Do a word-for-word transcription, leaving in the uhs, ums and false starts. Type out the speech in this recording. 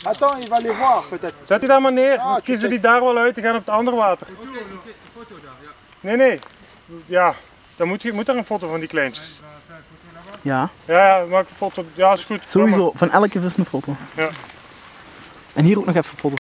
Attends, il va les voir peut-être. Zet die daar maar neer, Ah, dan kiezen die daar wel uit, die gaan op het andere water. Nee, nee. Ja, dan moet, je, moet er een foto van die kleintjes. Ja. Ja, ja, maak een foto. Ja, is goed. Sowieso, van elke vis een foto. Ja. En hier ook nog even een foto.